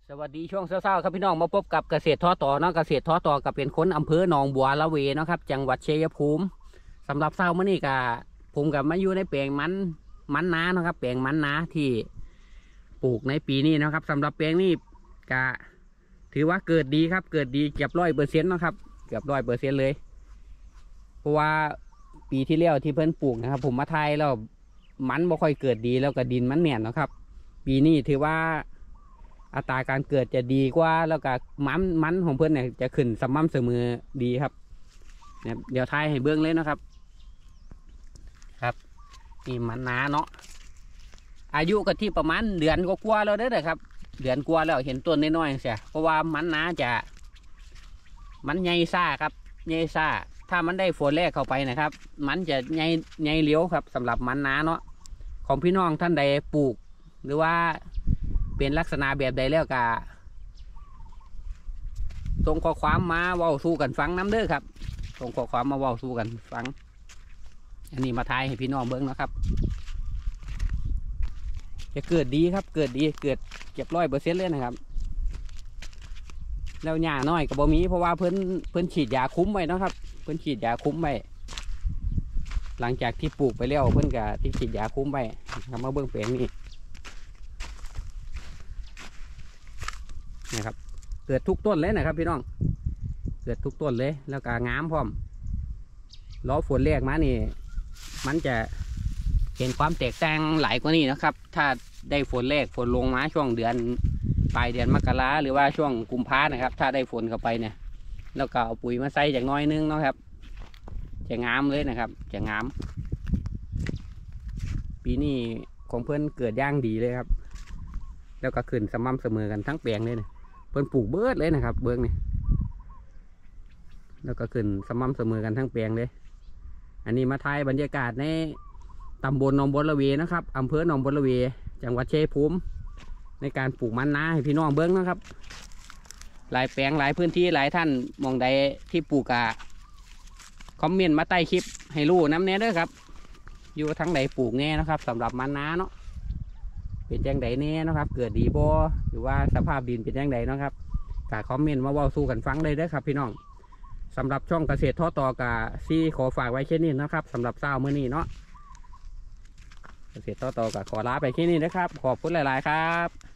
สวัสดีช่วงเช้าๆครับพี่น้องมาพบกับเกษตรท้อต่อเนาะเกษตรท้อต่อกับเป็นคนอำเภอหนองบัวละเวเนาะครับจังหวัดชัยภูมิสำหรับเช้ามื้อนี้ก็ผมกับมาอยู่ในแปลงมันนาเนาะครับแปลงมันนาที่ปลูกในปีนี้นะครับสำหรับแปลงนี้ก็ถือว่าเกิดดีครับเกิดดีเกือบ100%นะครับเกือบ100%เลยเพราะว่าปีที่แล้วที่เพิ่นปลูกนะครับผมมาไทยแล้วมันไม่ค่อยเกิดดีแล้วก็ดินมันแน่นนะครับปีนี้ถือว่าอัตราการเกิดจะดีกว่าแล้วก็มันของเพื่อนเนี่ยจะขึ้นสม่ำเสมอดีครับเนี่ยเดี๋ยวทายให้เบื้องเลยนะครับครับนี่มันนาเนาะอายุก็ที่ประมาณเดือนกว่าแล้วเด้อครับเดือนกว่าแล้วเห็นต้นน้อยๆเสียเพราะว่ามันนาจะมันใหญ่ซ่าครับใหญ่ซ่าถ้ามันได้ฝนแรกเข้าไปนะครับมันจะใหญ่เลี้ยวครับสำหรับมันนาเนาะของพี่น้องท่านใดปลูกหรือว่าเป็นลักษณะแบบใดแล้วก็ส่งข้อความมาเว้าสู้กันฟังน้ำเด้อครับส่งข้อความมาเว้าสู้กันฟังอันนี้มาทายให้พี่น้องเบิ้งนะครับจะเกิดดีครับเกิดดีเกิดเก็บ100%เลยนะครับแล้วหญ้าน้อยกับบ่มีเพราะว่าเพิ่นฉีดยาคุ้มไว้นะครับเพิ่นฉีดยาคุ้มไว้หลังจากที่ปลูกไปแล้วเพิ่นก็ที่ฉีดยาคุ้มไว้ทำมาเบิ้งแปลงนี้นะครับเกิดทุกต้นเลยนะครับพี่น้องเกิดทุกต้นเลยแล้วก็งามพร้อมล้อฝนแรกมานี่มันจะเห็นความแตกต่างหลายกว่านี้นะครับถ้าได้ฝนแรกฝนลงมาช่วงเดือนปลายเดือนมกราหรือว่าช่วงกุมภานะครับถ้าได้ฝนเข้าไปเนี่ยแล้วก็เอาปุ๋ยมาใส่จากน้อยนึงนะครับจะงามเลยนะครับจะงามปีนี้ของเพื่อนเกิดย่างดีเลยครับแล้วก็ขึ้นสม่ำเสมอกันทั้งแปลงเลยเนี่ยเพิ่นปลูกเบิดเลยนะครับเบื้องนี่แล้วก็ขึ้นสม่ำเสมอกันทั้งแปลงเลยอันนี้มาถ่ายบรรยากาศในตำบลหนองบัวระเวนะครับอำเภอหนองบัวระเวจังหวัดชัยภูมิในการปลูกมันนาให้พี่น้องเบื้องนะครับหลายแปลงหลายพื้นที่หลายท่านมองใดที่ปลูกคอมเมนต์มาใต้คลิปให้รู้น้ำเนี้ยด้วยครับอยู่ทั้งใดปลูกแน่นะครับสำหรับมันนาเนาะเป็นยังไงเนี่ยนะครับเกิดดีบ่หรือว่าสภาพดินเป็นยังไงนะครับกะคอมเมนต์มาเว้าสู้กันฟังเลยเด้อครับพี่น้องสำหรับช่องเกษตรท้อต่อกะซี่ขอฝากไว้แค่นี้นะครับสำหรับเช้ามื้อนี้เนาะเกษตรท้อต่อกะขอลาไปแค่นี้นะครับขอบคุณหลายๆครับ